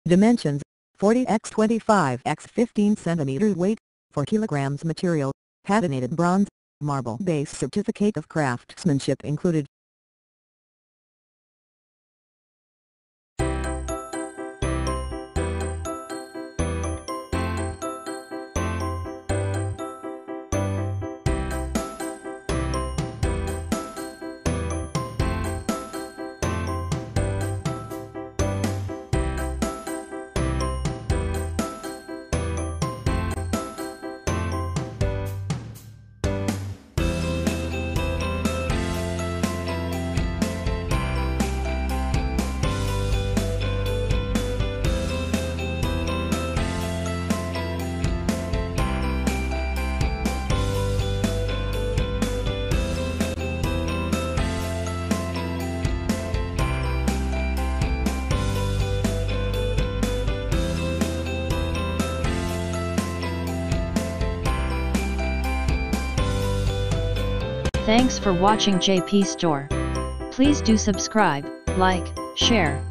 Dimensions: 40x25x15 cm. Weight: 4 kg. Material: patinated bronze, marble base. Certificate of craftsmanship included. Thanks for watching JP Store. Please do subscribe, like, share,